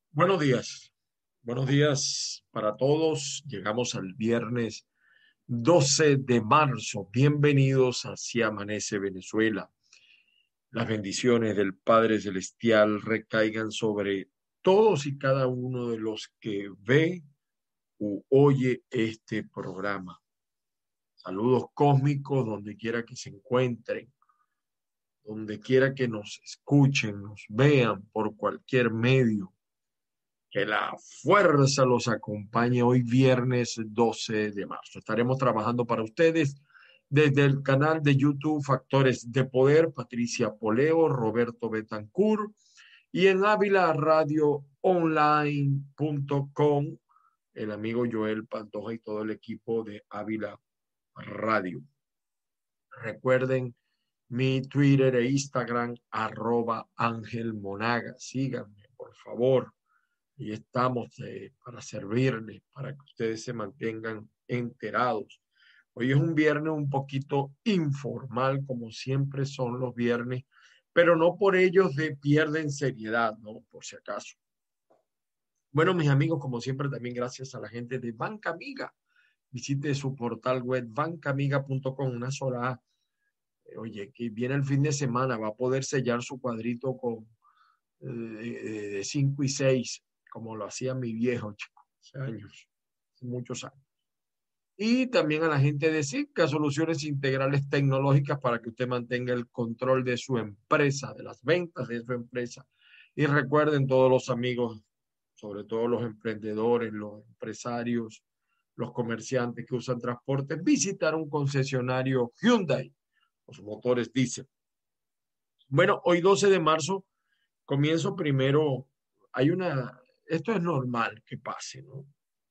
Buenos días para todos. Llegamos al viernes 12 de marzo. Bienvenidos a Así Amanece Venezuela. Las bendiciones del Padre Celestial recaigan sobre todos y cada uno de los que ve u oye este programa. Saludos cósmicos donde quiera que se encuentren, donde quiera que nos escuchen, nos vean por cualquier medio. Que la fuerza los acompañe hoy viernes 12 de marzo. Estaremos trabajando para ustedes desde el canal de YouTube Factores de Poder, Patricia Poleo, Roberto Betancourt, y en avilaradioonline.com, el amigo Joel Pantoja y todo el equipo de Ávila Radio. Recuerden mi Twitter e Instagram, @Ángel Monaga. Síganme, por favor. Y estamos para servirles, para que ustedes se mantengan enterados. Hoy es un viernes un poquito informal, como siempre son los viernes, pero no por ellos pierden seriedad, ¿no? Por si acaso. Bueno, mis amigos, como siempre, también gracias a la gente de Banca Amiga. Visite su portal web bancamiga.com, una sola A. Oye, que viene el fin de semana, va a poder sellar su cuadrito con de 5 y 6 como lo hacía mi viejo, chico, hace años, hace muchos años. Y también a la gente de SICA, soluciones integrales tecnológicas para que usted mantenga el control de su empresa, de las ventas de su empresa. Y recuerden todos los amigos, sobre todo los emprendedores, los empresarios, los comerciantes que usan transporte, visitar un concesionario Hyundai, los motores diésel. Bueno, hoy 12 de marzo comienzo primero, esto es normal que pase, ¿no?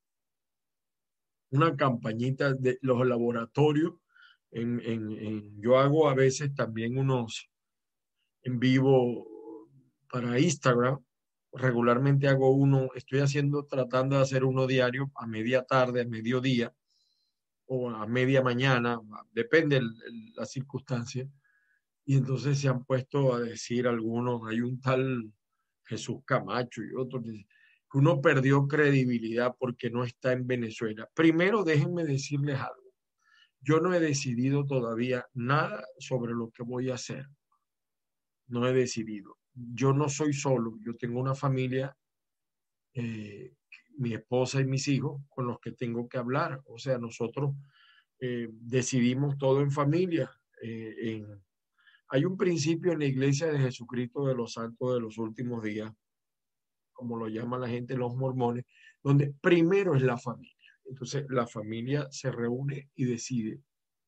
Una campañita de los laboratorios. Yo hago a veces también unos en vivo para Instagram. Regularmente hago uno, tratando de hacer uno diario a media tarde, a mediodía o a media mañana, depende la circunstancia. Y entonces se han puesto a decir algunos, hay un tal Jesús Camacho y otros, que uno perdió credibilidad porque no está en Venezuela. Primero, déjenme decirles algo. Yo no he decidido todavía nada sobre lo que voy a hacer. No he decidido. Yo no soy solo, yo tengo una familia, eh, mi esposa y mis hijos con los que tengo que hablar. O sea, nosotros decidimos todo en familia. Hay un principio en la Iglesia de Jesucristo de los Santos de los Últimos Días, como lo llama la gente, los mormones, donde primero es la familia. Entonces, la familia se reúne y decide,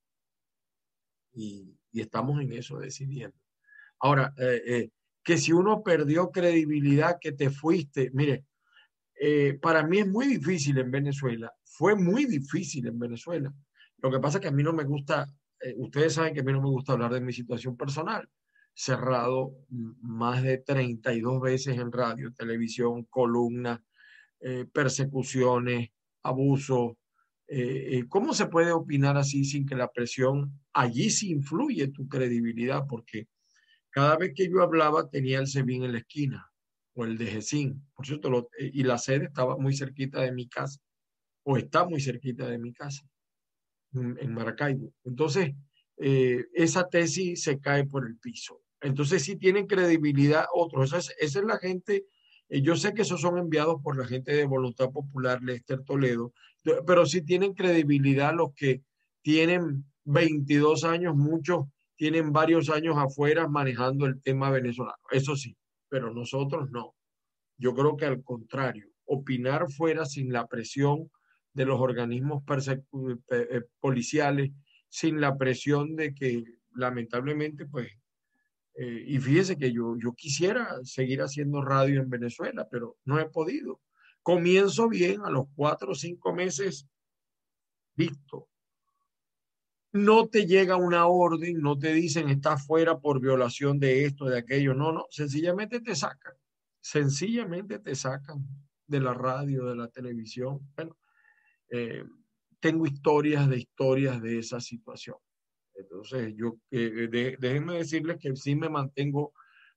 y estamos en eso decidiendo. Ahora, que si uno perdió credibilidad, que te fuiste, mire, para mí es muy difícil en Venezuela, fue muy difícil en Venezuela. Lo que pasa es que a mí no me gusta, ustedes saben que a mí no me gusta hablar de mi situación personal. Cerrado más de 32 veces en radio, televisión, columnas, persecuciones, abusos. ¿Cómo se puede opinar así sin que la presión, allí sí influye tu credibilidad? Porque cada vez que yo hablaba tenía el SEBIN en la esquina o el de GESIN. Por cierto, y la sede estaba muy cerquita de mi casa o está muy cerquita de mi casa, en Maracaibo. Entonces, esa tesis se cae por el piso. Entonces, sí tienen credibilidad otros. Esa es la gente. Yo sé que esos son enviados por la gente de Voluntad Popular, Lester Toledo, pero sí tienen credibilidad los que tienen 22 años, muchos tienen varios años afuera manejando el tema venezolano. Eso sí, pero nosotros no. Yo creo que al contrario, opinar fuera sin la presión de los organismos policiales, sin la presión de que lamentablemente, pues, y fíjese que yo quisiera seguir haciendo radio en Venezuela, pero no he podido. Comienzo bien, a los 4 o 5 meses, listo. No te llega una orden, no te dicen estás fuera por violación de esto, de aquello. No, no, sencillamente te sacan. Sencillamente te sacan de la radio, de la televisión. Bueno, eh, tengo historias de esa situación. Entonces, déjenme decirles que sí me mantengo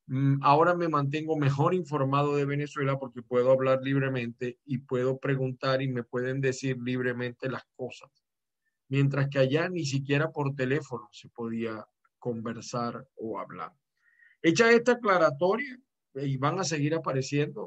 Ahora me mantengo mejor informado de Venezuela porque puedo hablar libremente y puedo preguntar y me pueden decir libremente las cosas. Mientras que allá ni siquiera por teléfono se podía conversar o hablar. Hecha esta aclaratoria, y van a seguir apareciendo,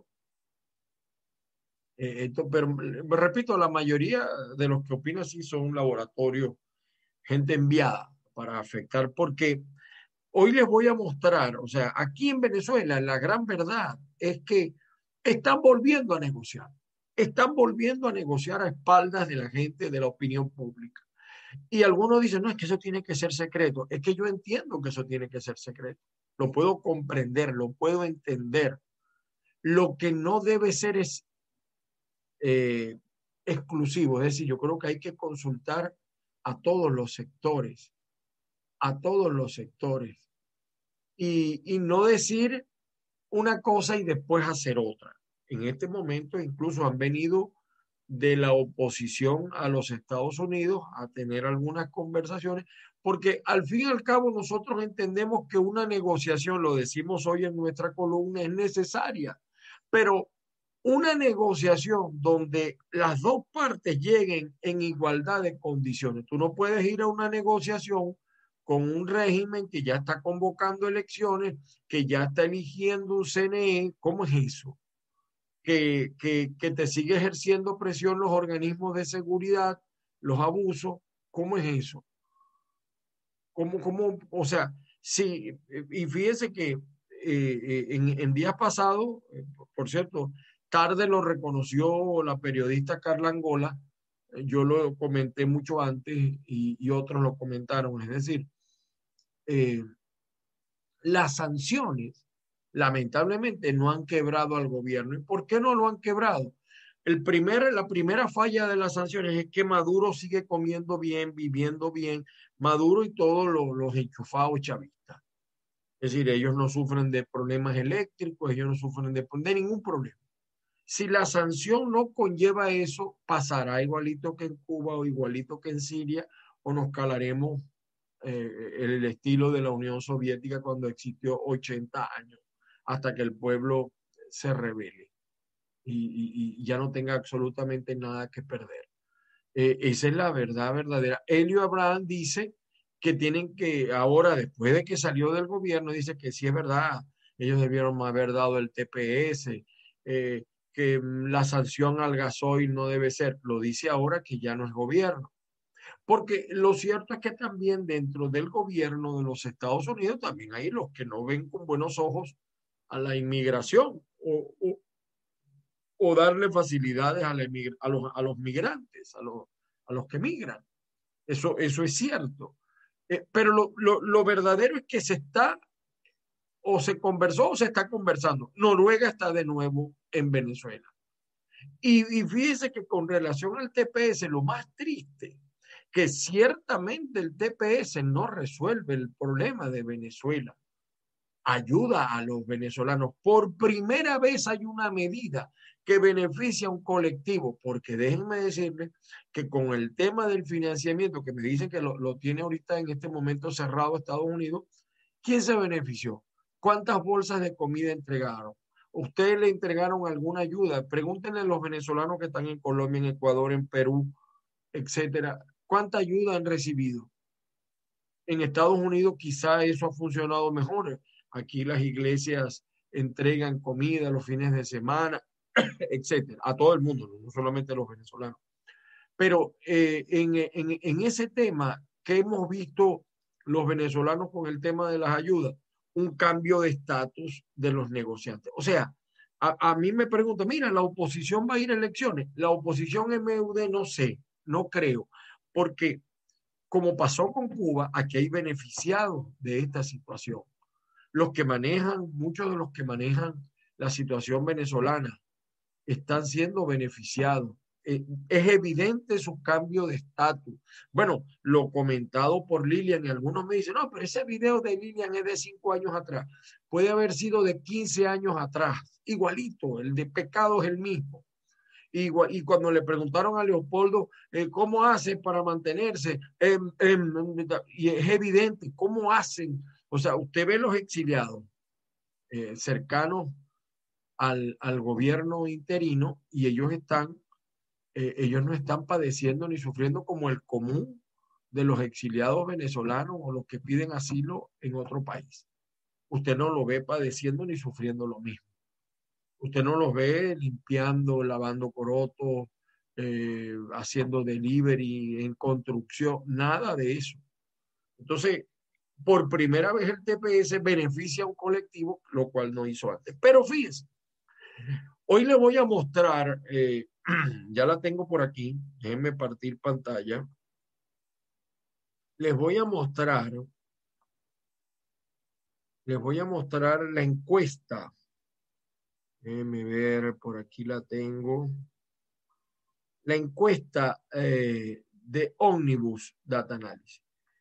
pero repito, la mayoría de los que opinan sí son un laboratorio, gente enviada para afectar, porque hoy les voy a mostrar, o sea, aquí en Venezuela la gran verdad es que están volviendo a negociar, están volviendo a negociar a espaldas de la gente, de la opinión pública. Y algunos dicen, no, es que eso tiene que ser secreto. Es que yo entiendo que eso tiene que ser secreto. Lo puedo comprender, lo puedo entender. Lo que no debe ser es eh, exclusivo. Es decir, yo creo que hay que consultar a todos los sectores, a todos los sectores. Y no decir una cosa y después hacer otra. En este momento incluso han venido de la oposición a los Estados Unidos a tener algunas conversaciones, porque al fin y al cabo nosotros entendemos que una negociación, lo decimos hoy en nuestra columna, es necesaria, pero una negociación donde las dos partes lleguen en igualdad de condiciones. Tú no puedes ir a una negociación con un régimen que ya está convocando elecciones, que ya está eligiendo un CNE. ¿Cómo es eso? Que te sigue ejerciendo presión los organismos de seguridad, los abusos. ¿Cómo es eso? O sea, sí, y fíjese que en días pasados, por cierto, tarde lo reconoció la periodista Carla Angola, yo lo comenté mucho antes y otros lo comentaron, es decir, eh, las sanciones lamentablemente no han quebrado al gobierno. ¿Y por qué no lo han quebrado? La primera falla de las sanciones es que Maduro sigue comiendo bien, viviendo bien, Maduro y todos los enchufados chavistas. Es decir, ellos no sufren de problemas eléctricos, ellos no sufren de ningún problema. Si la sanción no conlleva eso, pasará igualito que en Cuba o igualito que en Siria, o nos calaremos el estilo de la Unión Soviética cuando existió 80 años, hasta que el pueblo se revele y ya no tenga absolutamente nada que perder. Esa es la verdad verdadera. Elio Abraham dice que tienen que, ahora después de que salió del gobierno, dice que sí es verdad, ellos debieron haber dado el TPS, que la sanción al gasoil no debe ser, lo dice ahora que ya no es gobierno. Porque lo cierto es que también dentro del gobierno de los Estados Unidos también hay los que no ven con buenos ojos a la inmigración o darle facilidades a los migrantes, a los que migran. Eso es cierto. Pero lo verdadero es que se está o se conversó o se está conversando. Noruega está de nuevo en Venezuela. Y fíjese que con relación al TPS, lo más triste, que ciertamente el TPS no resuelve el problema de Venezuela, ayuda a los venezolanos. Por primera vez hay una medida que beneficia a un colectivo, porque déjenme decirles que con el tema del financiamiento, que me dicen que lo tiene ahorita en este momento cerrado Estados Unidos, ¿quién se benefició? ¿Cuántas bolsas de comida entregaron? ¿Ustedes le entregaron alguna ayuda? Pregúntenle a los venezolanos que están en Colombia, en Ecuador, en Perú, etcétera. ¿Cuánta ayuda han recibido? En Estados Unidos quizá eso ha funcionado mejor. Aquí las iglesias entregan comida los fines de semana, etcétera, a todo el mundo, no solamente a los venezolanos. Pero en ese tema que hemos visto los venezolanos con el tema de las ayudas, un cambio de estatus de los negociantes. O sea, a mí me preguntan, mira, la oposición va a ir a elecciones. La oposición MUD no sé, no creo, porque como pasó con Cuba, aquí hay beneficiados de esta situación. Los que manejan, muchos de los que manejan la situación venezolana están siendo beneficiados. Es evidente su cambio de estatus. Bueno, lo comentado por Lilian y algunos me dicen, no, pero ese video de Lilian es de 5 años atrás. Puede haber sido de 15 años atrás. Igualito, el de pecado es el mismo. Y cuando le preguntaron a Leopoldo cómo hace para mantenerse, y es evidente cómo hacen. O sea, usted ve los exiliados cercanos al gobierno interino, y ellos no están padeciendo ni sufriendo como el común de los exiliados venezolanos o los que piden asilo en otro país. Usted no lo ve padeciendo ni sufriendo lo mismo. Usted no los ve limpiando, lavando corotos, haciendo delivery, en construcción, nada de eso. Entonces, por primera vez el TPS beneficia a un colectivo, lo cual no hizo antes. Pero fíjense, hoy le voy a mostrar, ya la tengo por aquí, déjenme partir pantalla. Les voy a mostrar la encuesta. Déjenme ver, por aquí la tengo. La encuesta de Omnibus Data Analysis.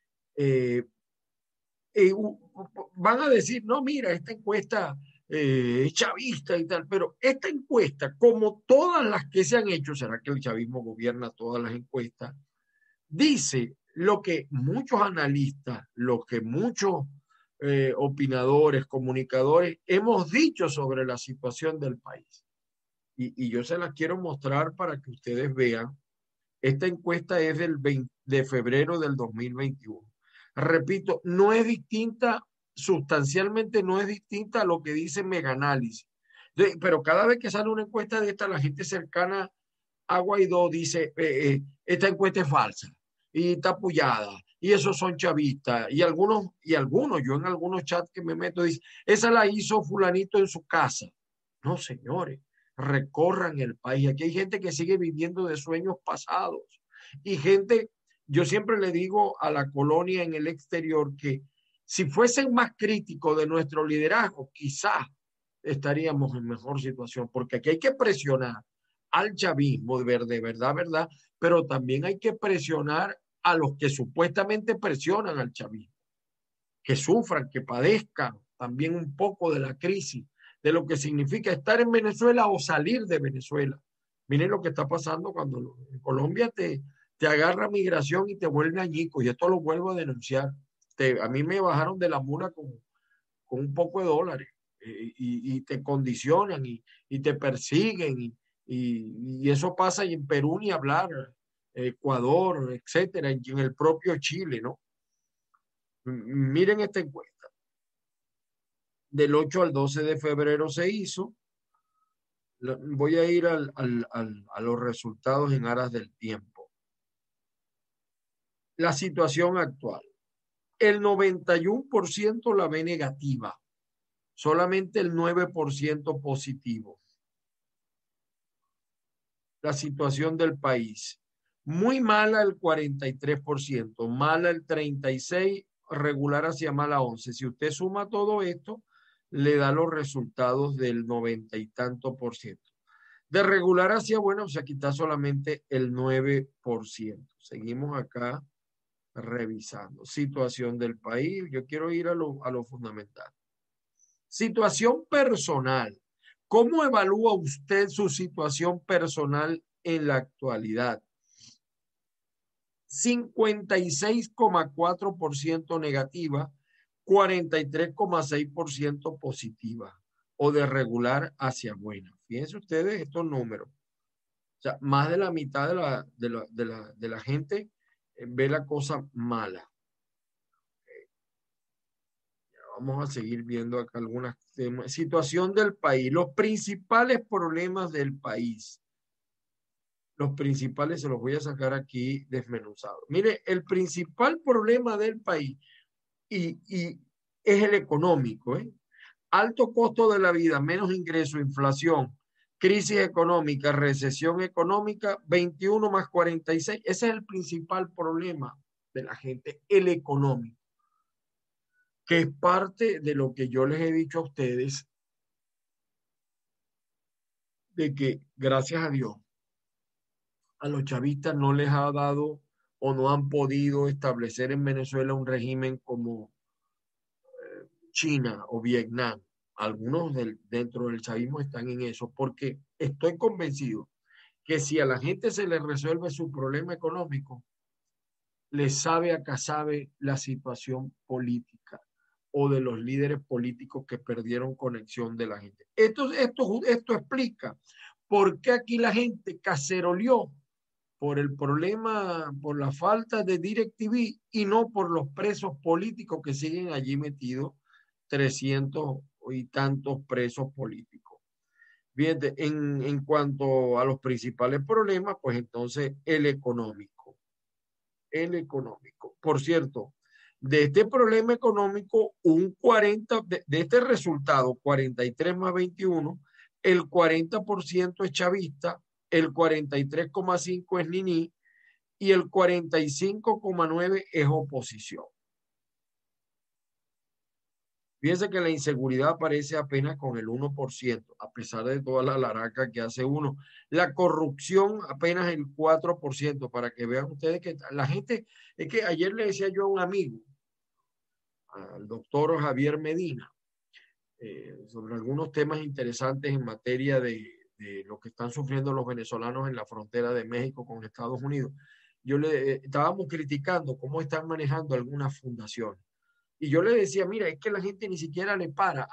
Van a decir, no, mira, esta encuesta es chavista y tal, pero esta encuesta, como todas las que se han hecho, será que el chavismo gobierna todas las encuestas, dice lo que muchos analistas, lo que muchos opinadores, comunicadores hemos dicho sobre la situación del país. Y yo se las quiero mostrar para que ustedes vean. Esta encuesta es de febrero del 2021. Repito, no es distinta, sustancialmente no es distinta a lo que dice Megaanálisis. Pero cada vez que sale una encuesta de esta, la gente cercana a Guaidó dice, esta encuesta es falsa y está apoyada y esos son chavistas y algunos, yo en algunos chats que me meto dice, esa la hizo fulanito en su casa. No, señores, recorran el país. Aquí hay gente que sigue viviendo de sueños pasados y gente, yo siempre le digo a la colonia en el exterior que si fuesen más críticos de nuestro liderazgo, quizás estaríamos en mejor situación, porque aquí hay que presionar al chavismo, de verdad, pero también hay que presionar a los que supuestamente presionan al chavismo, que sufran, que padezcan también un poco de la crisis, de lo que significa estar en Venezuela o salir de Venezuela. Miren lo que está pasando cuando en Colombia te agarra migración y te vuelve añico, y esto lo vuelvo a denunciar. A mí me bajaron de la mula con un poco de dólares y te condicionan y te persiguen y eso pasa y en Perú ni hablar, Ecuador, etcétera, en el propio Chile, ¿no? Miren esta encuesta. Del 8 al 12 de febrero se hizo. Voy a ir a los resultados en aras del tiempo. La situación actual. El 91% la ve negativa, solamente el 9% positivo. La situación del país. Muy mala el 43%, mala el 36%, regular hacia mala 11%. Si usted suma todo esto, le da los resultados del 90 y tanto por ciento. De regular hacia bueno, o sea, aquí está solamente el 9%. Seguimos acá revisando. Situación del país. Yo quiero ir a lo fundamental. Situación personal. ¿Cómo evalúa usted su situación personal en la actualidad? 56,4% negativa, 43,6% positiva o de regular hacia buena. Fíjense ustedes estos números. O sea, más de la mitad de la gente ve la cosa mala. Vamos a seguir viendo acá algunas temas. Situación del país, los principales problemas del país. Los principales se los voy a sacar aquí desmenuzados. Mire, el principal problema del país y es el económico, ¿eh? Alto costo de la vida, menos ingreso, inflación, crisis económica, recesión económica, 21 más 46. Ese es el principal problema de la gente, el económico, que es parte de lo que yo les he dicho a ustedes, de que gracias a Dios a los chavistas no les ha dado o no han podido establecer en Venezuela un régimen como China o Vietnam. Algunos dentro del chavismo están en eso, porque estoy convencido que si a la gente se le resuelve su problema económico, le sabe a casabe la situación política o de los líderes políticos que perdieron conexión de la gente. Esto explica por qué aquí la gente caceroleó por el problema, por la falta de DirecTV y no por los presos políticos que siguen allí metidos, 300 y tantos presos políticos. Bien, en cuanto a los principales problemas, pues entonces el económico. El económico. Por cierto, de este problema económico, un 40, de este resultado, 43 más 21, el 40% es chavista, el 43,5 es niní y el 45,9 es oposición. Fíjense que la inseguridad aparece apenas con el 1%, a pesar de toda la laraca que hace uno. La corrupción apenas el 4%, para que vean ustedes que la gente, es que ayer le decía yo a un amigo, al doctor Javier Medina, sobre algunos temas interesantes en materia de lo que están sufriendo los venezolanos en la frontera de México con Estados Unidos. Estábamos criticando cómo están manejando algunas fundaciones. Y yo le decía, mira, es que la gente ni siquiera le para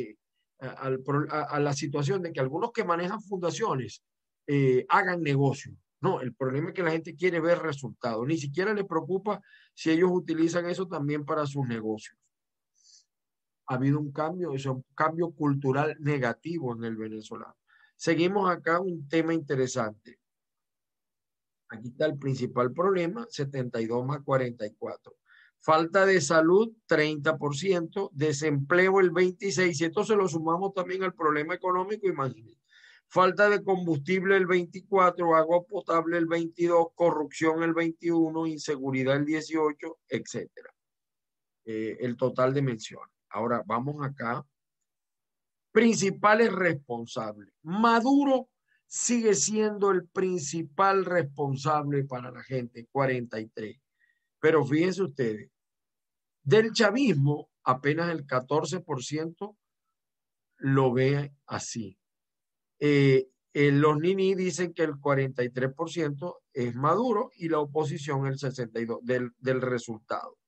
a la situación de que algunos que manejan fundaciones hagan negocio. No, el problema es que la gente quiere ver resultados. Ni siquiera le preocupa si ellos utilizan eso también para sus negocios. Ha habido un cambio, es un cambio cultural negativo en el venezolano. Seguimos acá un tema interesante. Aquí está el principal problema, 72 más 44. Falta de salud, 30%, desempleo el 26%, si esto se lo sumamos también al problema económico, imagínense. Falta de combustible el 24%, agua potable el 22%, corrupción el 21%, inseguridad el 18%, etcétera. El total de menciones. Ahora vamos acá. Principales responsables. Maduro sigue siendo el principal responsable para la gente, 43%. Pero fíjense ustedes, del chavismo apenas el 14% lo ve así. Los niní dicen que el 43% es Maduro y la oposición el 62% del resultado.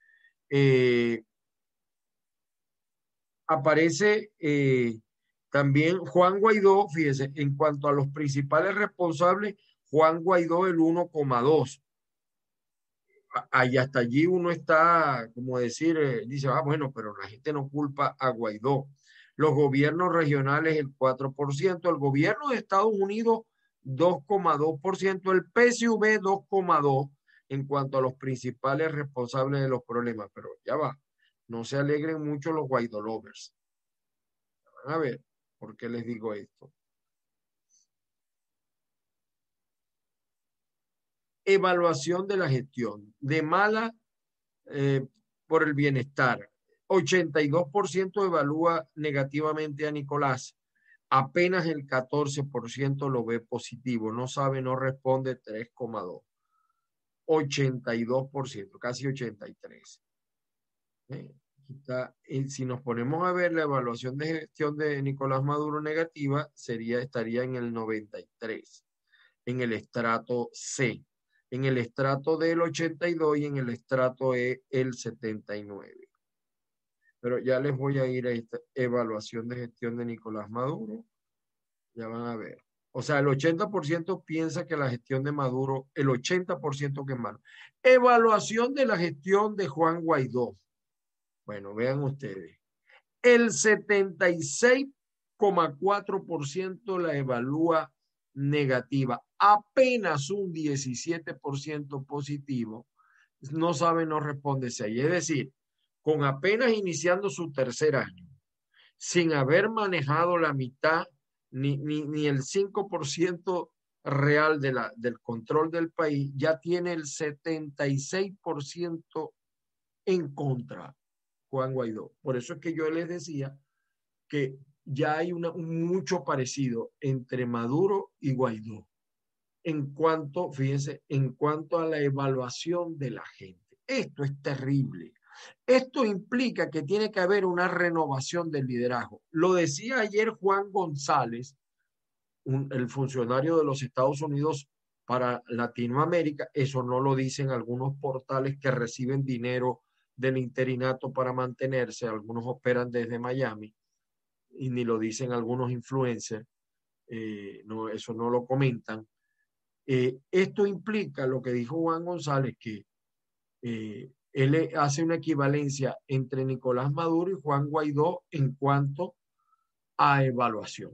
Aparece también Juan Guaidó, fíjese, en cuanto a los principales responsables, Juan Guaidó el 1,2. Ahí hasta allí uno está, como decir, dice, bueno, pero la gente no culpa a Guaidó. Los gobiernos regionales el 4%, el gobierno de Estados Unidos 2,2%, el PSV 2,2% en cuanto a los principales responsables de los problemas. Pero ya va, no se alegren mucho los Guaidó lovers. Van a ver, ¿por qué les digo esto? Evaluación de la gestión, de mala por el bienestar. 82% evalúa negativamente a Nicolás. Apenas el 14% lo ve positivo. No sabe, no responde 3,2. 82%, casi 83%. Si nos ponemos a ver la evaluación de gestión de Nicolás Maduro negativa, estaría en el 93, en el estrato C, en el estrato D el 82 y en el estrato E el 79. Pero ya les voy a ir a esta evaluación de gestión de Nicolás Maduro. Ya van a ver. O sea, el 80% piensa que la gestión de Maduro, el 80% que es malo. Evaluación de la gestión de Juan Guaidó. Bueno, vean ustedes. El 76,4% la evalúa negativa. Apenas un 17% positivo. No sabe, no responde 6. Es decir, con apenas iniciando su tercer año, sin haber manejado la mitad, ni el 5% real del control del país, ya tiene el 76% en contra, Juan Guaidó. Por eso es que yo les decía que ya hay mucho parecido entre Maduro y Guaidó. Fíjense, en cuanto a la evaluación de la gente. Esto es terrible. Esto implica que tiene que haber una renovación del liderazgo. Lo decía ayer Juan González, el funcionario de los Estados Unidos para Latinoamérica. Eso no lo dicen algunos portales que reciben dinero del interinato para mantenerse. Algunos operan desde Miami y ni lo dicen algunos influencers, no, eso no lo comentan. Esto implica lo que dijo Juan González, que él hace una equivalencia entre Nicolás Maduro y Juan Guaidó en cuanto a evaluación.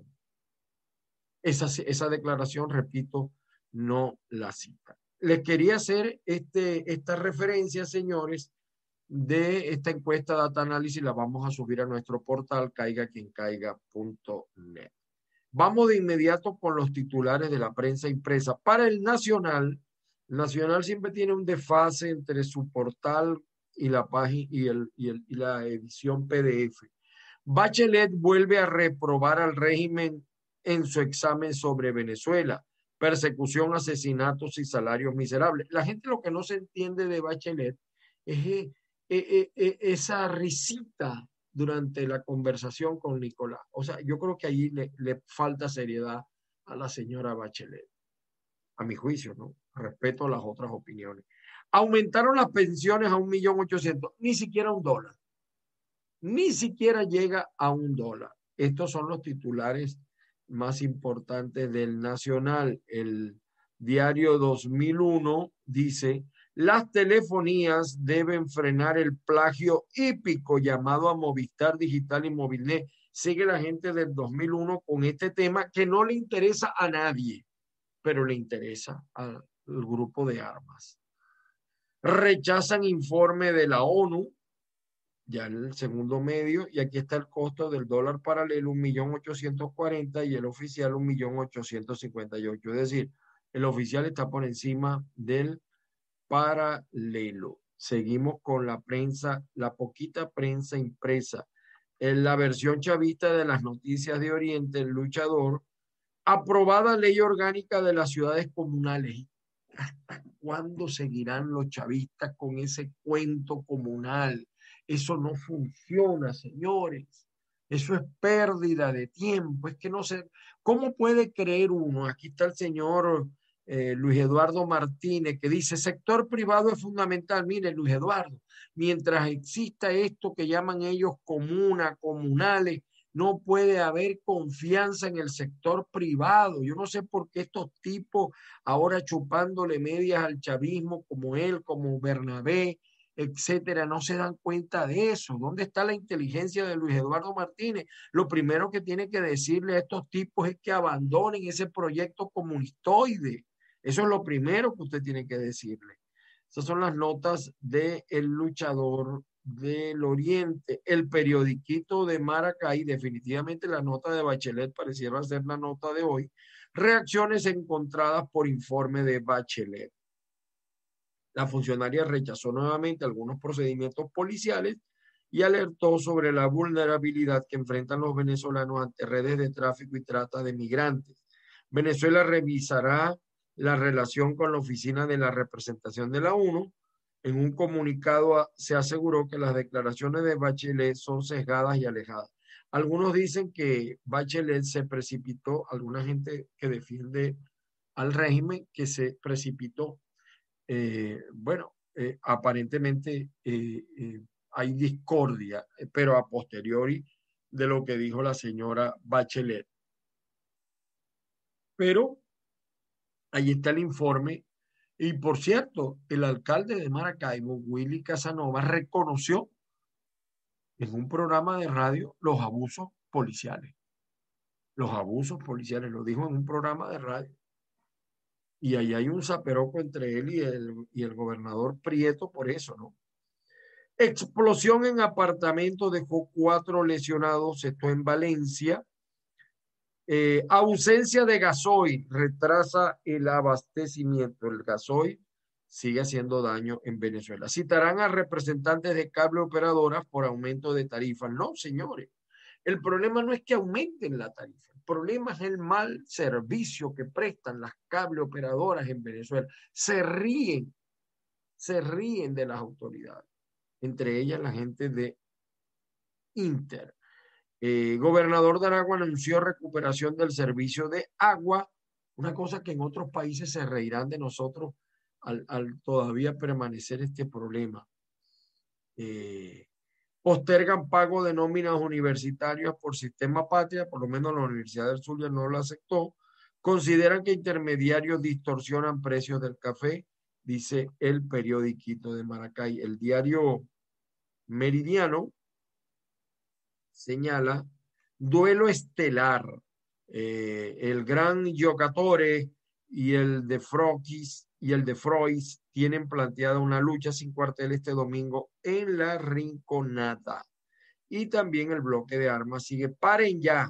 Esa declaración, repito, no la cita. Les quería hacer esta referencia, señores, de esta encuesta Data Analysis. La vamos a subir a nuestro portal caigaquiencaiga.net. Vamos de inmediato con los titulares de la prensa impresa. Para el Nacional siempre tiene un desfase entre su portal y la página y la edición PDF. Bachelet vuelve a reprobar al régimen en su examen sobre Venezuela. Persecución, asesinatos y salarios miserables. La gente lo que no se entiende de Bachelet es esa risita durante la conversación con Nicolás. O sea, yo creo que allí le falta seriedad a la señora Bachelet, a mi juicio, ¿no? Respeto las otras opiniones. Aumentaron las pensiones a 1.800.000, ni siquiera $1. Ni siquiera llega a $1. Estos son los titulares más importantes del Nacional. El diario 2001 dice: las telefonías deben frenar el plagio hípico llamado a Movistar Digital y Movilnet. Sigue la gente del 2001 con este tema que no le interesa a nadie, pero le interesa al grupo de armas. Rechazan informe de la ONU, ya en el segundo medio, y aquí está el costo del dólar paralelo, 1.840.000, y el oficial 1.858.000. Es decir, el oficial está por encima del paralelo. Seguimos con la prensa, la poquita prensa impresa. En la versión chavista de las noticias de Oriente, El Luchador: aprobada ley orgánica de las ciudades comunales. ¿Hasta cuándo seguirán los chavistas con ese cuento comunal? Eso no funciona, señores. Eso es pérdida de tiempo. Es que no sé, ¿cómo puede creer uno? Aquí está el señor Luis Eduardo Martínez, que dice: sector privado es fundamental. Mire, Luis Eduardo, mientras exista esto que llaman ellos comunales, no puede haber confianza en el sector privado. Yo no sé por qué estos tipos ahora chupándole medias al chavismo, como él, como Bernabé, etcétera, no se dan cuenta de eso. ¿Dónde está la inteligencia de Luis Eduardo Martínez? Lo primero que tiene que decirle a estos tipos es que abandonen ese proyecto comunistoide. Eso es lo primero que usted tiene que decirle. Esas son las notas de El Luchador del Oriente. El periodiquito de Maracay, definitivamente la nota de Bachelet pareciera ser la nota de hoy. Reacciones encontradas por informe de Bachelet. La funcionaria rechazó nuevamente algunos procedimientos policiales y alertó sobre la vulnerabilidad que enfrentan los venezolanos ante redes de tráfico y trata de migrantes. Venezuela revisará la relación con la oficina de la representación de la ONU. En un comunicado se aseguró que las declaraciones de Bachelet son sesgadas y alejadas. Algunos dicen que Bachelet se precipitó, alguna gente que defiende al régimen, que se precipitó. Aparentemente hay discordia, pero a posteriori de lo que dijo la señora Bachelet. Pero ahí está el informe. Y por cierto, el alcalde de Maracaibo, Willy Casanova, reconoció en un programa de radio los abusos policiales. Los abusos policiales, lo dijo en un programa de radio. Y ahí hay un zaperoco entre él y el gobernador Prieto por eso, ¿no? Explosión en apartamento dejó 4 lesionados, esto en Valencia. Ausencia de gasoil retrasa el abastecimiento. El gasoil sigue haciendo daño en Venezuela. Citarán a representantes de cable operadoras por aumento de tarifas. No, señores. El problema no es que aumenten la tarifa. El problema es el mal servicio que prestan las cable operadoras en Venezuela. Se ríen de las autoridades, entre ellas la gente de Inter. Gobernador de Aragua anunció recuperación del servicio de agua, una cosa que en otros países se reirán de nosotros al todavía permanecer este problema. Postergan pago de nóminas universitarias por sistema patria, por lo menos la Universidad del Zulia no lo aceptó. Consideran que intermediarios distorsionan precios del café, dice el periodiquito de Maracay. El diario Meridiano señala duelo estelar. El gran Giocatore y el de Frokis y el de Frois tienen planteada una lucha sin cuartel este domingo en la Rinconada. Y también el bloque de armas sigue. Paren ya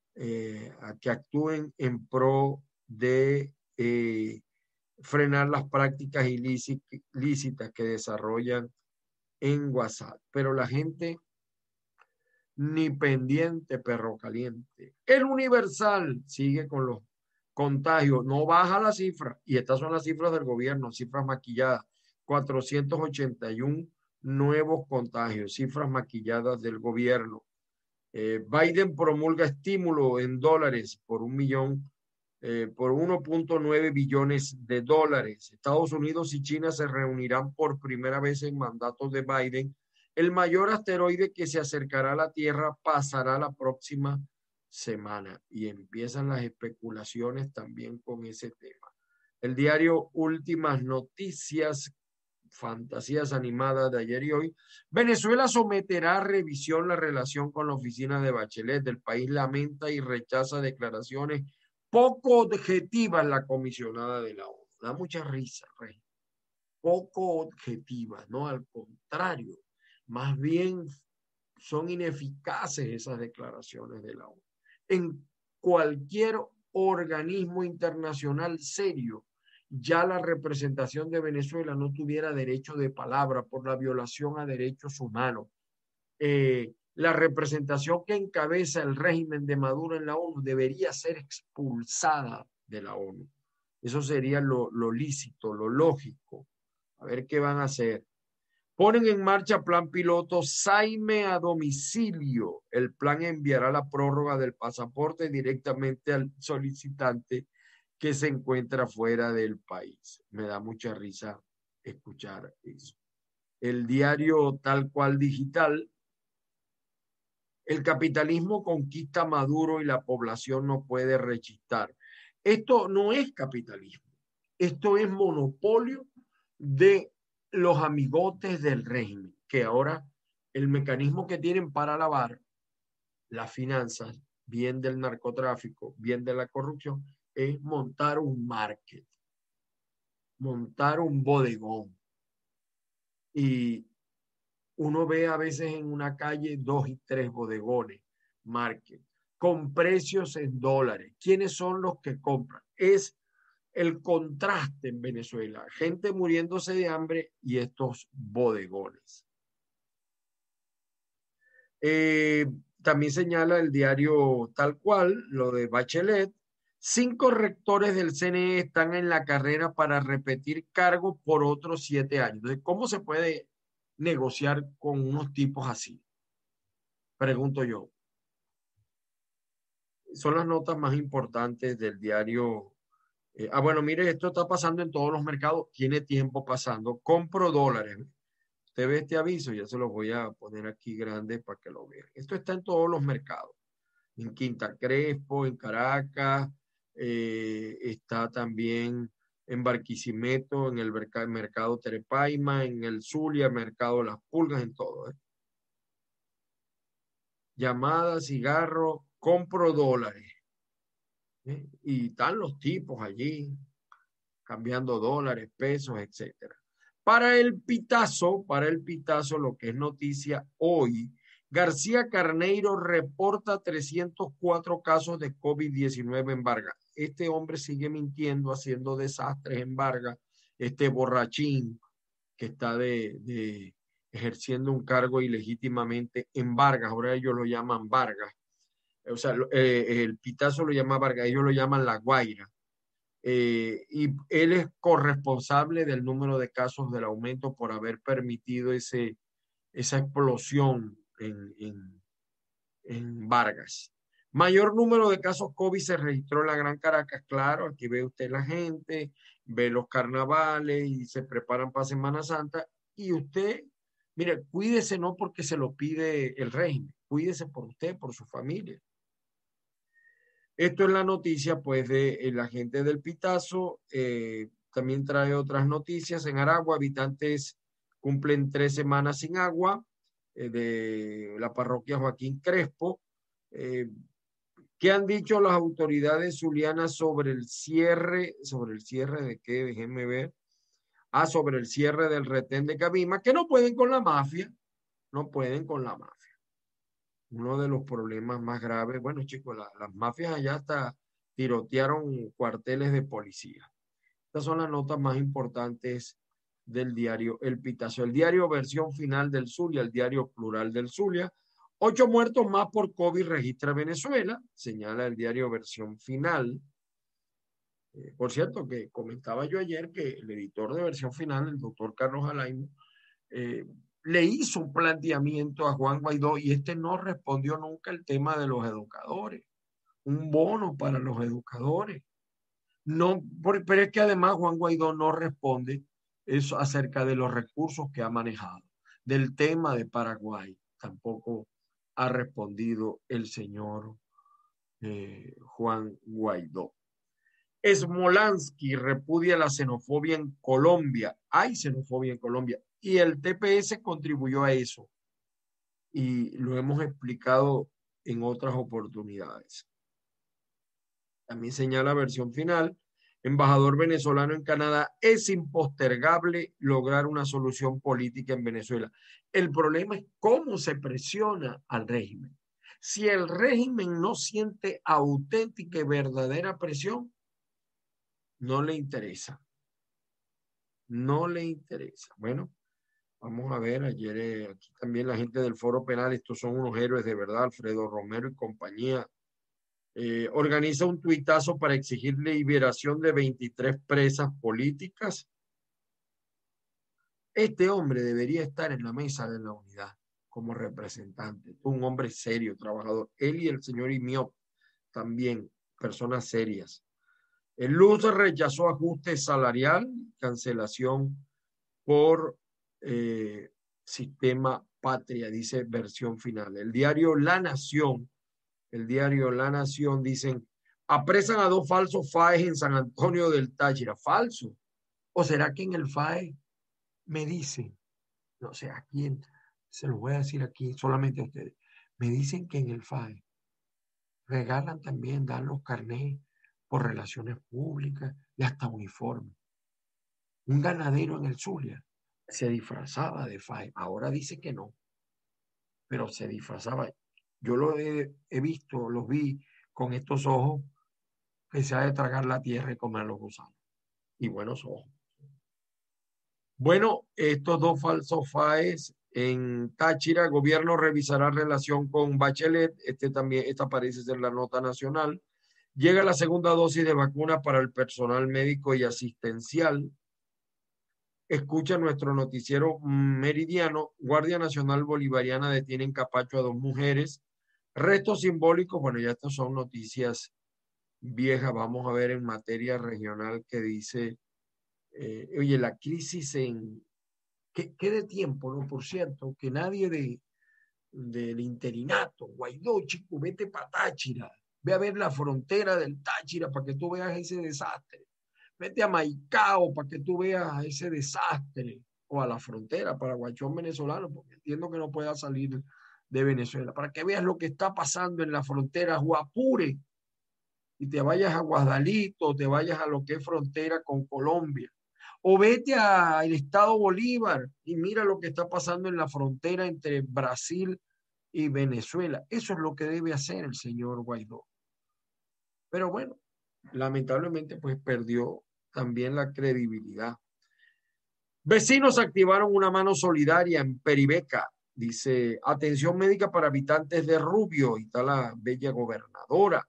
a que actúen en pro de frenar las prácticas ilícitas que desarrollan en WhatsApp. Pero la gente ni pendiente, perro caliente. El Universal sigue con los contagios, no baja la cifra, y estas son las cifras del gobierno, cifras maquilladas, 481 nuevos contagios, cifras maquilladas del gobierno. Biden promulga estímulo en dólares por por 1.9 billones de dólares. Estados Unidos y China se reunirán por primera vez en mandatos de Biden. El mayor asteroide que se acercará a la Tierra pasará la próxima semana y empiezan las especulaciones también con ese tema. El diario Últimas Noticias, fantasías animadas de ayer y hoy. Venezuela someterá a revisión la relación con la oficina de Bachelet. El país lamenta y rechaza declaraciones poco objetivas la comisionada de la ONU. Da mucha risa, Rey. Poco objetivas, ¿no? Al contrario, más bien son ineficaces esas declaraciones de la ONU. En cualquier organismo internacional serio, ya la representación de Venezuela no tuviera derecho de palabra por la violación a derechos humanos. La representación que encabeza el régimen de Maduro en la ONU debería ser expulsada de la ONU. Eso sería lo lícito, lo lógico. A ver qué van a hacer. Ponen en marcha plan piloto Saime a domicilio. El plan enviará la prórroga del pasaporte directamente al solicitante que se encuentra fuera del país. Me da mucha risa escuchar eso. El diario Tal Cual Digital. El capitalismo conquista a Maduro y la población no puede rechistar. Esto no es capitalismo. Esto es monopolio de los amigotes del régimen, que ahora el mecanismo que tienen para lavar las finanzas, bien del narcotráfico, bien de la corrupción, es montar un market, montar un bodegón. Y uno ve a veces en una calle 2 y 3 bodegones, market, con precios en dólares. ¿Quiénes son los que compran? Es el contraste en Venezuela, gente muriéndose de hambre y estos bodegones. También señala el diario Tal Cual, lo de Bachelet. 5 rectores del CNE están en la carrera para repetir cargos por otros 7 años. Entonces, ¿cómo se puede negociar con unos tipos así? Pregunto yo. Son las notas más importantes del diario. Bueno, mire, esto está pasando en todos los mercados, tiene tiempo pasando. Compro dólares. Usted ve este aviso, ya se los voy a poner aquí grande para que lo vean. Esto está en todos los mercados. En Quinta Crespo, en Caracas, está también en Barquisimeto, en el mercado Terepaima, en el Zulia, mercado Las Pulgas, en todo. Llamada, cigarro, compro dólares. Y están los tipos allí, cambiando dólares, pesos, etcétera. Para el pitazo, lo que es noticia hoy, García Carneiro reporta 304 casos de COVID-19 en Vargas. Este hombre sigue mintiendo, haciendo desastres en Vargas, este borrachín que está ejerciendo un cargo ilegítimamente en Vargas, ahora ellos lo llaman Vargas. O sea, el pitazo lo llama Vargas, ellos lo llaman La Guaira. Y él es corresponsable del número de casos del aumento por haber permitido esa explosión en Vargas. Mayor número de casos COVID se registró en la Gran Caracas, claro, aquí ve usted la gente, ve los carnavales y se preparan para Semana Santa y usted Mire, cuídese no porque se lo pide el régimen, cuídese por usted, por su familia. Esto es la noticia, pues, de la gente del Pitazo. También trae otras noticias. En Aragua, habitantes cumplen 3 semanas sin agua, de la parroquia Joaquín Crespo. ¿Qué han dicho las autoridades zulianas sobre el cierre? ¿Sobre el cierre de qué? Déjenme ver. Sobre el cierre del retén de Cabima, que no pueden con la mafia. No pueden con la mafia. Uno de los problemas más graves. Bueno, chicos, las mafias allá hasta tirotearon cuarteles de policía. Estas son las notas más importantes del diario El Pitazo. El diario versión final del Zulia, el diario plural del Zulia. 8 muertos más por COVID registra Venezuela, señala el diario versión final. Por cierto, que comentaba yo ayer que el editor de versión final, el doctor Carlos Alaimo, eh, le hizo un planteamiento a Juan Guaidó y este no respondió nunca el tema de los educadores, un bono para los educadores. No, pero es que además Juan Guaidó no responde eso acerca de los recursos que ha manejado, del tema de Paraguay. Tampoco ha respondido el señor Juan Guaidó. Smolansky repudia la xenofobia en Colombia. Hay xenofobia en Colombia y el TPS contribuyó a eso y lo hemos explicado en otras oportunidades. También señala versión final, embajador venezolano en Canadá, es impostergable lograr una solución política en Venezuela. El problema es cómo se presiona al régimen. Si el régimen no siente auténtica y verdadera presión, no le interesa. No le interesa. Bueno, vamos a ver, ayer aquí también la gente del Foro Penal, estos son unos héroes de verdad, Alfredo Romero y compañía, organiza un tuitazo para exigir liberación de 23 presas políticas. Este hombre debería estar en la mesa de la unidad como representante, un hombre serio, trabajador. Él y el señor Imiot también, personas serias. El Luz rechazó ajuste salarial, cancelación por sistema patria, dice versión final. El diario La Nación dicen, apresan a 2 falsos FAEs en San Antonio del Táchira. ¿Falso? ¿O será que en el FAE me dicen, no sé a quién, se lo voy a decir aquí solamente a ustedes, me dicen que en el FAE regalan también, dan los carnés por relaciones públicas y hasta uniformes. Un ganadero en el Zulia se disfrazaba de FAE, ahora dice que no, pero se disfrazaba. Yo lo he visto, los vi con estos ojos que se ha de tragar la tierra y comer los gusanos. Y buenos ojos. Bueno, estos 2 falsos FAEs en Táchira, gobierno revisará relación con Bachelet. Esta parece ser la nota nacional. Llega la segunda dosis de vacuna para el personal médico y asistencial. Escucha nuestro noticiero meridiano. Guardia Nacional Bolivariana detiene en Capacho a 2 mujeres. Restos simbólicos, bueno, ya estas son noticias viejas. Vamos a ver en materia regional que dice, oye, la crisis en, ¿qué de tiempo, no? Por cierto, que nadie del interinato, Guaidó, chico, vete para Táchira, ve a ver la frontera del Táchira para que tú veas ese desastre. Vete a Maicao para que tú veas ese desastre, o a la frontera, para Guachón venezolano, porque entiendo que no pueda salir de Venezuela, para que veas lo que está pasando en la frontera, Guapure, y te vayas a Guadalito, te vayas a lo que es frontera con Colombia. O vete al estado Bolívar y mira lo que está pasando en la frontera entre Brasil y Venezuela. Eso es lo que debe hacer el señor Guaidó. Pero bueno, lamentablemente pues perdió también la credibilidad. Vecinos activaron una mano solidaria en Peribeca. Dice, atención médica para habitantes de Rubio, y está la bella gobernadora.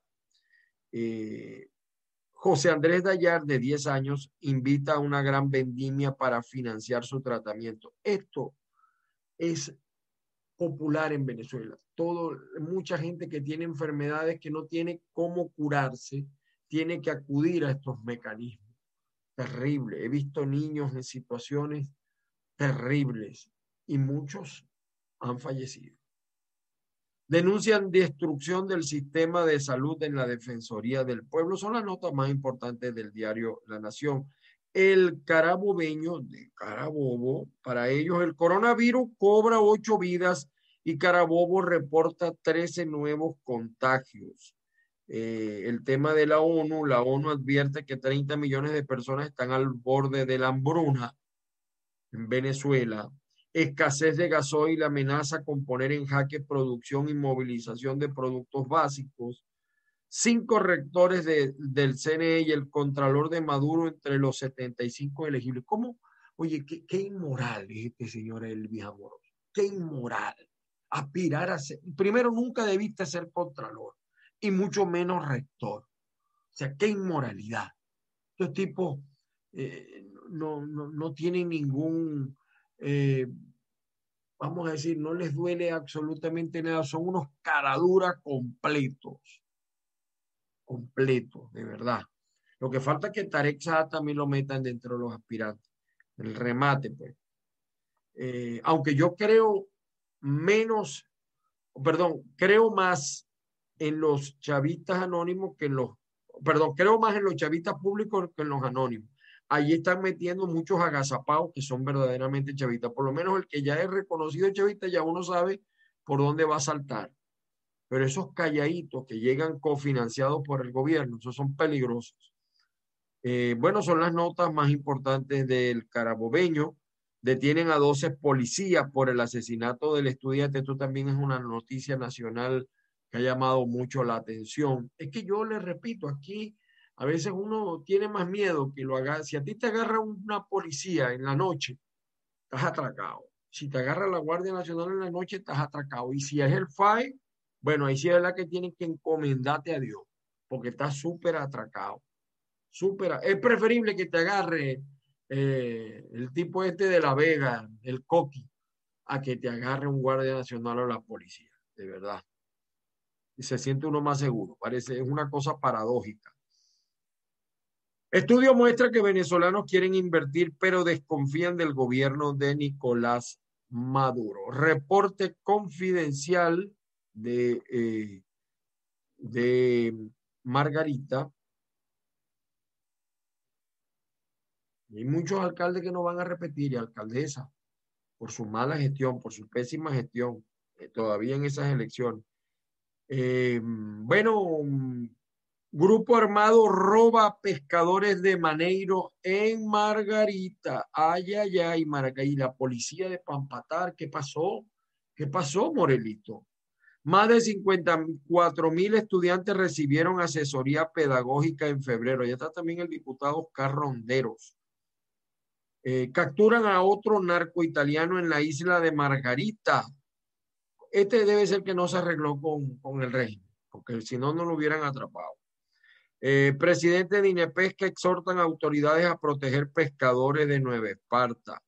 José Andrés Dayar, de 10 años, invita a una gran vendimia para financiar su tratamiento. Esto es popular en Venezuela. Mucha gente que tiene enfermedades que no tiene cómo curarse, tiene que acudir a estos mecanismos. Terrible. He visto niños en situaciones terribles y muchos han fallecido. Denuncian destrucción del sistema de salud en la Defensoría del Pueblo. Son las notas más importantes del diario La Nación. El carabobeño de Carabobo, para ellos el coronavirus cobra 8 vidas y Carabobo reporta 13 nuevos contagios. El tema de la ONU advierte que 30 millones de personas están al borde de la hambruna en Venezuela. Escasez de gasoil amenaza con poner en jaque producción y movilización de productos básicos. 5 rectores del CNE y el contralor de Maduro entre los 75 elegibles. ¿Cómo? Oye, qué inmoral es este señor Elvis Amoroso. Qué inmoral. Aspirar a ser. Primero, nunca debiste ser contralor y mucho menos rector. O sea, qué inmoralidad. Estos tipos no tienen ningún, vamos a decir, no les duele absolutamente nada. Son unos caraduras completos, de verdad. Lo que falta es que Tarek Saad también lo metan dentro de los aspirantes. El remate, pues. Aunque yo creo menos, perdón, creo más en los chavistas anónimos que en los, perdón, creo más en los chavistas públicos que en los anónimos. Allí están metiendo muchos agazapados que son verdaderamente chavistas. Por lo menos el que ya es reconocido chavista ya uno sabe por dónde va a saltar. Pero esos calladitos que llegan cofinanciados por el gobierno, esos son peligrosos. Bueno, son las notas más importantes del carabobeño. Detienen a 12 policías por el asesinato del estudiante. Esto también es una noticia nacional que ha llamado mucho la atención. Es que yo les repito, aquí a veces uno tiene más miedo que lo haga. Si a ti te agarra una policía en la noche, estás atracado. Si te agarra la Guardia Nacional en la noche, estás atracado. Y si es el FAI, bueno, ahí sí es la que tienes que encomendarte a Dios, porque estás súper atracado. Súper. Es preferible que te agarre el tipo este de La Vega, el Coqui, a que te agarre un guardia nacional o la policía, de verdad. Y se siente uno más seguro. Parece, es una cosa paradójica. Estudio muestra que venezolanos quieren invertir, pero desconfían del gobierno de Nicolás Maduro. Reporte confidencial de Margarita. Hay muchos alcaldes que no van a repetir y alcaldesa por su mala gestión, por su pésima gestión, todavía en esas elecciones. Bueno, grupo armado roba pescadores de Maneiro en Margarita. Ay, ay, ay, Margarita. Y la policía de Pampatar, ¿qué pasó? ¿Qué pasó, Morelito? Más de 54,000 estudiantes recibieron asesoría pedagógica en febrero. Ya está también el diputado Oscar Ronderos. Capturan a otro narco italiano en la isla de Margarita. Este debe ser que no se arregló con el régimen, porque si no, no lo hubieran atrapado. Presidente de Inepesca exhortan a autoridades a proteger pescadores de Nueva Esparta.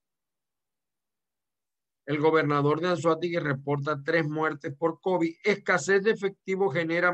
El gobernador de Anzoátegui reporta 3 muertes por COVID. Escasez de efectivo genera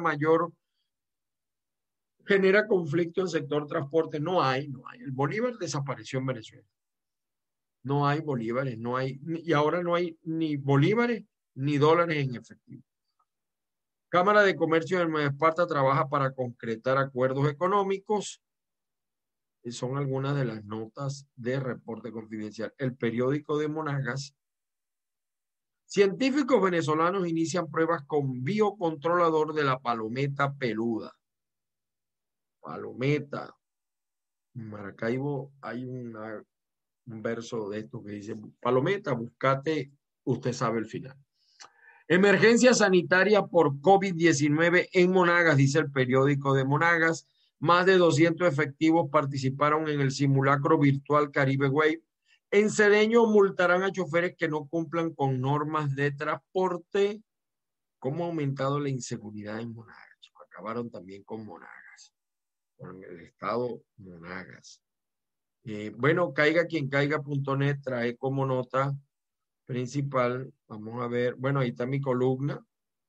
conflicto en el sector transporte. No hay. El Bolívar desapareció en Venezuela. No hay bolívares, y ahora no hay ni bolívares ni dólares en efectivo. Cámara de Comercio de Nueva Esparta trabaja para concretar acuerdos económicos. Son algunas de las notas de reporte confidencial. El periódico de Monagas. Científicos venezolanos inician pruebas con biocontrolador de la palometa peluda. Palometa. En Maracaibo hay un verso de esto que dice, palometa, buscate, usted sabe el final. Emergencia sanitaria por COVID-19 en Monagas, dice el periódico de Monagas. Más de 200 efectivos participaron en el simulacro virtual Caribe Wave. En Cedeño multarán a choferes que no cumplan con normas de transporte. ¿Cómo ha aumentado la inseguridad en Monagas? Acabaron también con Monagas, con el estado Monagas. Bueno, caiga quien caiga.net trae como nota principal, vamos a ver, bueno, ahí está mi columna,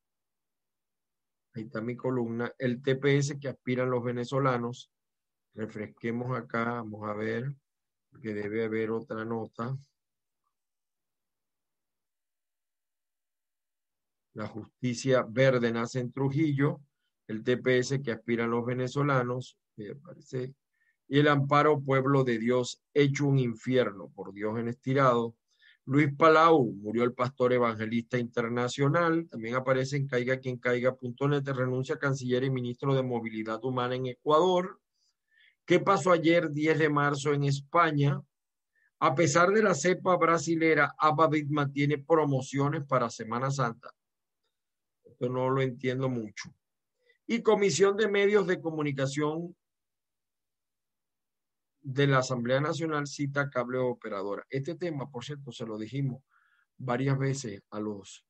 el TPS que aspiran los venezolanos. Refresquemos acá, vamos a ver, que debe haber otra nota. La justicia verde nace en Trujillo, el TPS que aspiran los venezolanos, parece, y el amparo pueblo de Dios hecho un infierno por Dios en estirado. Luis Palau, murió el pastor evangelista internacional, también aparece en caigaquiencaiga.net, renuncia a canciller y ministro de Movilidad Humana en Ecuador. ¿Qué pasó ayer 10 de marzo en España? A pesar de la cepa brasilera, Abadit mantiene promociones para Semana Santa. Esto no lo entiendo mucho. Y Comisión de Medios de Comunicación de la Asamblea Nacional cita cable operadora. Este tema, por cierto, se lo dijimos varias veces a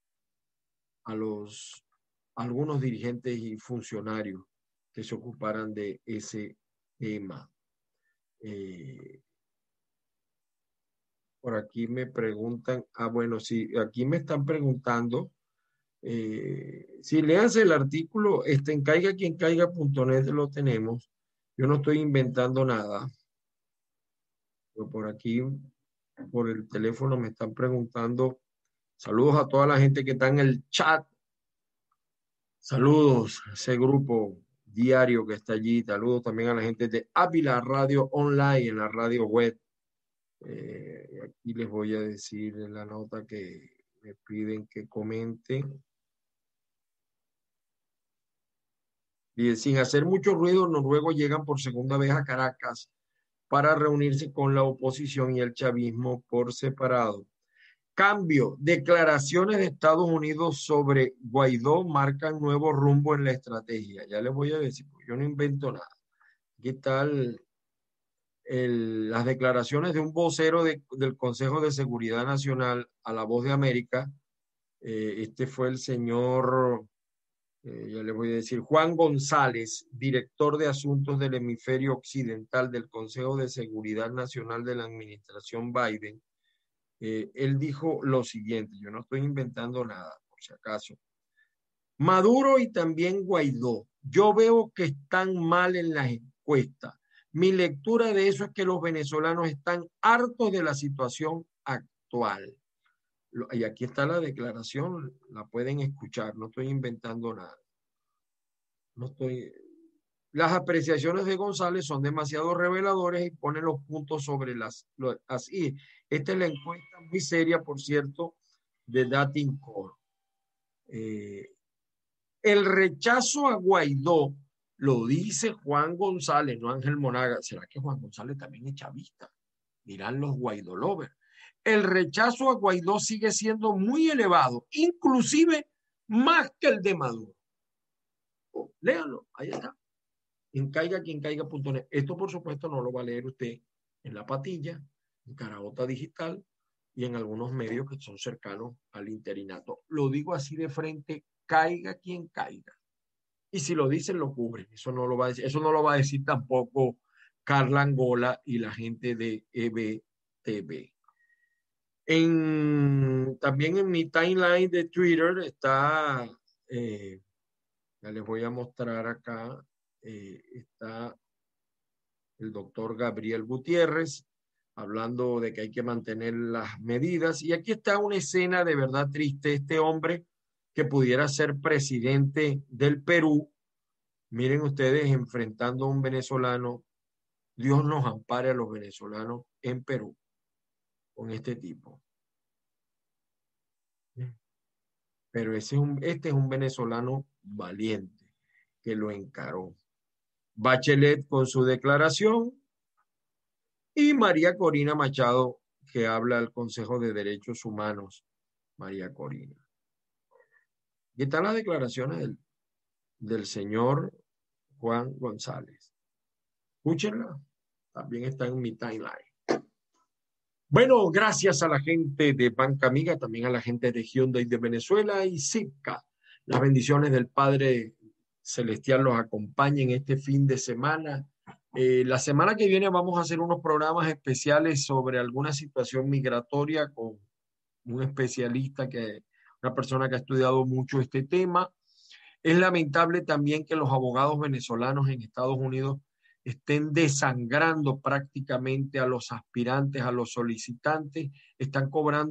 algunos dirigentes y funcionarios que se ocuparan de ese tema. Por aquí me preguntan, bueno, sí, aquí me están preguntando, si léanse el artículo, en caigaquiencaiga.net lo tenemos. Yo no estoy inventando nada. Pero por aquí, por el teléfono, me están preguntando. Saludos a toda la gente que está en el chat. Saludos a ese grupo diario que está allí. Saludos también a la gente de Ávila Radio Online, en la radio web. Aquí les voy a decir en la nota que me piden que comenten. Y sin hacer mucho ruido, los noruegos llegan por segunda vez a Caracas para reunirse con la oposición y el chavismo por separado. Cambio, declaraciones de Estados Unidos sobre Guaidó marcan nuevo rumbo en la estrategia. Ya les voy a decir, yo no invento nada. ¿Qué tal las declaraciones de un vocero del Consejo de Seguridad Nacional a La Voz de América? Este fue el señor, ya les voy a decir, Juan González, director de Asuntos del Hemisferio Occidental del Consejo de Seguridad Nacional de la Administración Biden. Él dijo lo siguiente, yo no estoy inventando nada, por si acaso. Maduro y también Guaidó, yo veo que están mal en las encuestas. Mi lectura de eso es que los venezolanos están hartos de la situación actual. Y aquí está la declaración, la pueden escuchar, no estoy inventando nada. Las apreciaciones de González son demasiado reveladoras y ponen los puntos sobre así. Esta es la encuesta muy seria, por cierto, de Datincore. El rechazo a Guaidó lo dice Juan González, no Ángel Monaga. ¿Será que Juan González también es chavista? Dirán los Guaidó lovers. El rechazo a Guaidó sigue siendo muy elevado, inclusive más que el de Maduro. Léanlo, ahí está. En caigaquiencaiga.net. Esto, por supuesto, no lo va a leer usted en La Patilla, en Caraota Digital y en algunos medios que son cercanos al interinato. Lo digo así de frente, caiga quien caiga. Y si lo dicen, lo cubren. Eso no lo va a decir, eso no lo va a decir tampoco Carla Angola y la gente de EBTV. También en mi timeline de Twitter está, ya les voy a mostrar acá, está el doctor Gabriel Gutiérrez hablando de que hay que mantener las medidas. Y aquí está una escena de verdad triste. Este hombre que pudiera ser presidente del Perú, miren ustedes, enfrentando a un venezolano. Dios nos ampare a los venezolanos en Perú con este tipo. Pero este es un venezolano valiente que lo encaró. Bachelet con su declaración y María Corina Machado, que habla al Consejo de Derechos Humanos. María Corina. Y están las declaraciones del señor Juan González. Escúchenla. También está en mi timeline. Bueno, gracias a la gente de Banca Amiga, también a la gente de Hyundai de Venezuela y Zipca. Las bendiciones del Padre Celestial los acompañen este fin de semana. La semana que viene vamos a hacer unos programas especiales sobre alguna situación migratoria con un especialista, una persona que ha estudiado mucho este tema. Es lamentable también que los abogados venezolanos en Estados Unidos estén desangrando prácticamente a los aspirantes, a los solicitantes, están cobrando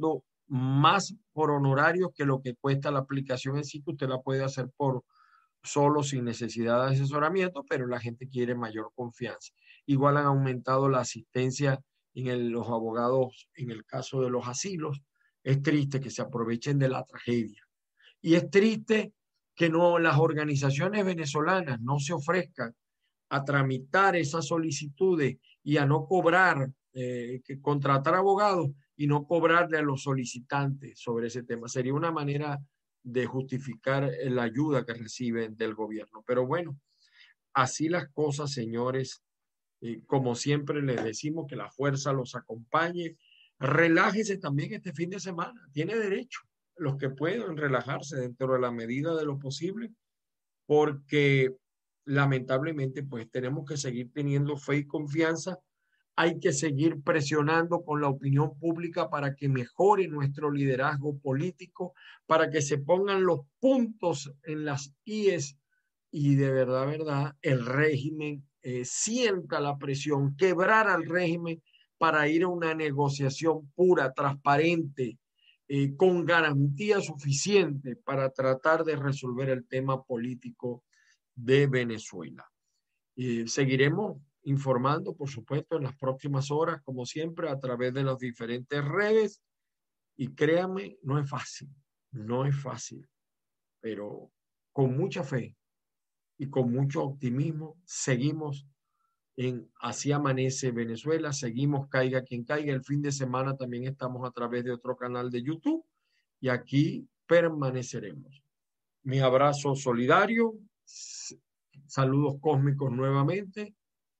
más por honorarios que lo que cuesta la aplicación en sí, que usted la puede hacer por solo sin necesidad de asesoramiento, pero la gente quiere mayor confianza. Igual han aumentado la asistencia en los abogados en el caso de los asilos. Es triste que se aprovechen de la tragedia. Y es triste que no las organizaciones venezolanas no se ofrezcan a tramitar esas solicitudes y a no cobrar, que contratar abogados y no cobrarle a los solicitantes sobre ese tema. Sería una manera de justificar la ayuda que reciben del gobierno. Pero bueno, así las cosas, señores. Como siempre les decimos, que la fuerza los acompañe. Relájese también este fin de semana. Tiene derecho los que puedan relajarse dentro de la medida de lo posible, porque lamentablemente pues tenemos que seguir teniendo fe y confianza. Hay que seguir presionando con la opinión pública para que mejore nuestro liderazgo político, para que se pongan los puntos en las IES y de verdad, el régimen sienta la presión, quebrar al régimen para ir a una negociación pura, transparente, con garantía suficiente para tratar de resolver el tema político de Venezuela. Seguiremos informando, por supuesto, en las próximas horas, como siempre, a través de las diferentes redes. Y créanme, no es fácil, no es fácil, pero con mucha fe y con mucho optimismo seguimos en Así Amanece Venezuela, seguimos Caiga Quien Caiga. El fin de semana también estamos a través de otro canal de YouTube y aquí permaneceremos. Mi abrazo solidario, saludos cósmicos nuevamente.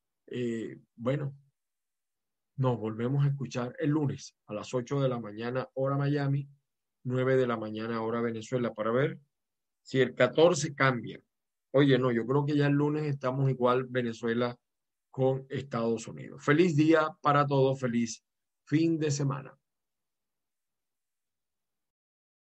Bueno, nos volvemos a escuchar el lunes a las 8 de la mañana, hora Miami, 9 de la mañana, hora Venezuela, para ver si el 14 cambia. Oye, no, yo creo que ya el lunes estamos igual Venezuela con Estados Unidos. Feliz día para todos, feliz fin de semana.